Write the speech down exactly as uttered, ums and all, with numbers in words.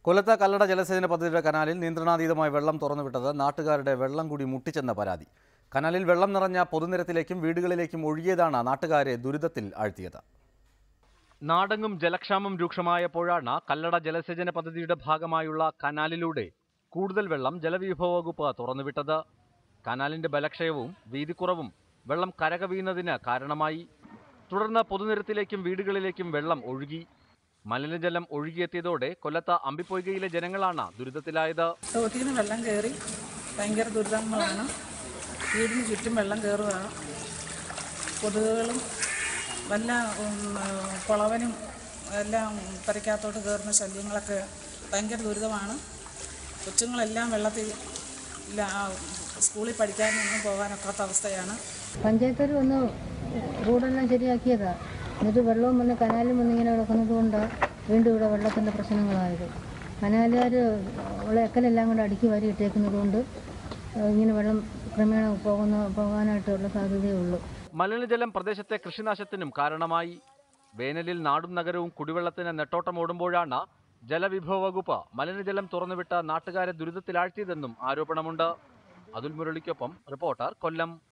കൊല്ലത്ത് കല്ലട ജലസേചന പദ്ധതിയുടെ കനാലിൽ നിയന്ത്രണാതീതമായി വെള്ളം തുറന്നുവിട്ടത് നാട്ടുകാരുടെ വെള്ളം കൂടി മുട്ടിച്ചെന്ന പരാതി. കനാലിൽ വെള്ളം നിറഞ്ഞ പൊതുനിരത്തിലേക്കും വീടുകളിലേക്കും ഒഴുകിയതാണ് നാട്ടുകാരെ ദുരിതത്തിൽ ആഴ്ത്തിയത്. നാടെങ്ങും ജലക്ഷാമം രൂക്ഷമായപ്പോഴാണ് കല്ലട ജലസേചന പദ്ധതിയുടെ ഭാഗമായുള്ള കനാലിലൂടെ കൂടുതൽ വെള്ളം ജലവിഭവ വകുപ്പ് തുറന്നുവിട്ടത്. കനാലിന്റെ ബലക്ഷയവും വീതിക്കുറവും വെള്ളം കരകവിയുന്നതിന് കാരണമായി. തുടർന്ന് പൊതുനിരത്തിലേക്കും വീടുകളിലേക്കും വെള്ളം ഒഴുകി. മലിനജലം ഒഴുകിയെത്തിയതോടെ കൊല്ലത്ത് അമ്പിപ്പൊയ്കയിലെ ജനങ്ങളാണ് ദുരിതത്തിലായത്. തോട്ടിന്ന് വെള്ളം കയറി ഭയങ്കര ദുരിതങ്ങളാണ്. വീടിന് ചുറ്റും വെള്ളം കയറുകയാണ്. കൊതുകുകളും വല്ല കുളവനും എല്ലാം പരക്കകത്തോട്ട് കയറുന്ന ശല്യങ്ങളൊക്കെ ഭയങ്കര ദുരിതമാണ്. കൊച്ചുങ്ങളെല്ലാം വെള്ളത്തിൽ സ്കൂളിൽ പഠിക്കാനൊന്നും പോകാനൊക്കാത്ത അവസ്ഥയാണ്. പഞ്ചായത്തിൽ ഒന്ന് റോഡെല്ലാം ശരിയാക്കിയതാ. എന്നിട്ട് വെള്ളവും വന്ന് കനാലും വന്ന് ഇങ്ങനെ കിടക്കുന്നത് കൊണ്ട് വീണ്ടും ഇവിടെ വെള്ളത്തിൻ്റെ പ്രശ്നങ്ങളായത്. കനാലുകാർ ഉള്ള എക്കലെല്ലാം കൊണ്ട് അടുക്കി വാരി ഇട്ടേക്കുന്നത് കൊണ്ട് ഇങ്ങനെ വെള്ളം ക്രമേണ പോകുന്ന പോകാനായിട്ടുള്ള സാധ്യതയേ ഉള്ളൂ. മലിനജലം പ്രദേശത്തെ കൃഷിനാശത്തിനും കാരണമായി. വേനലിൽ നാടും നഗരവും കുടിവെള്ളത്തിന് നെട്ടോട്ടമോടുമ്പോഴാണ് ജലവിഭവ വകുപ്പ് മലിനജലം തുറന്നുവിട്ട് നാട്ടുകാരെ ദുരിതത്തിലാഴ്ത്തിയതെന്നും ആരോപണമുണ്ട്. അതുൽ മുരളിക്കൊപ്പം റിപ്പോർട്ടർ, കൊല്ലം.